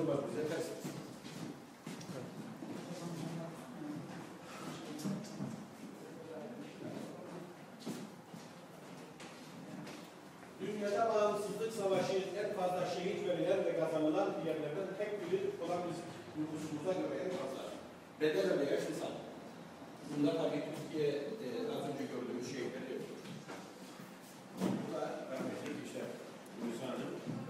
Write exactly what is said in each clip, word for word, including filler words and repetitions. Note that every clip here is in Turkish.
olmaz bize ters. Dünyada bağımsızlık savaşı en fazla şehit verilen ve kazanılan yerlerden tek biri olan biz nüfusumuza göre en fazla bedel ödeyen insan. Bunlar tabii Türkiye e, az önce gördüğümüz şehitleri yapıyor. Bu da rahmetli işte Hulusi.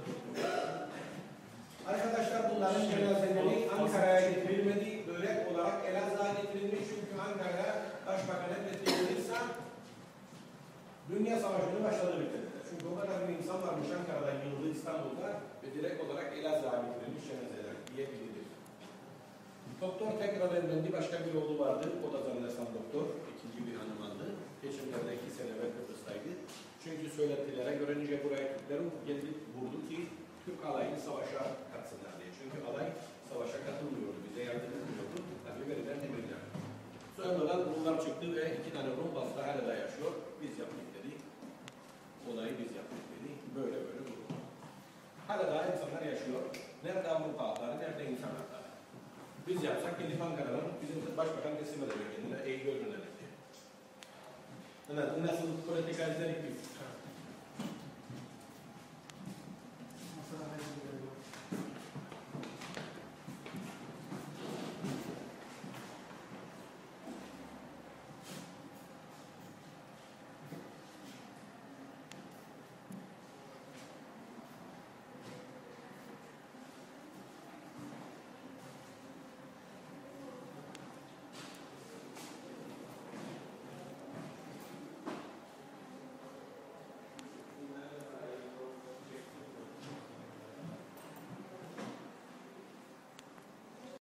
Arkadaşlar bunların cenazeleri Ankara'ya getirilmedi, börek olarak Elazığ'a getirilmiş çünkü Ankara'ya Başbakan'a getirilirse Dünya Savaşı'nın başladığı bitirdiler. Çünkü o kadar bir insan varmış Ankara'da, yıldı İstanbul'da ve direkt olarak Elazığ'a getirilmiş cenazeler diye bilinir. Doktor tekrar evlendi, başka bir oğlu vardı. O da zannedersem doktor, ikinci bir hanımandı. Geçimlerde iki sene evvel Kıbrıs'taydı. Çünkü söylentilere göre nice buraya Türklerin geldi vurdu ki Türk alayını savaşa katsınlar diye. Çünkü alay savaşa katılmıyordu, bize yardım etmiyordu. Tabii verilen emirler. Sonradan Rumlar çıktı ve iki tane Rum bastı hala da yaşıyor. Biz yaptık dedi. Olayı biz yaptık dedi. Böyle böyle vurdu. Hala daha insanlar yaşıyor. Nerede Avrupa hakları, nerede insan hakları? Biz yapsak gidip Ankara'dan bizim başbakan teslim edecek kendine. Eğil öldürülelim diye. Nasıl politika izledik biz?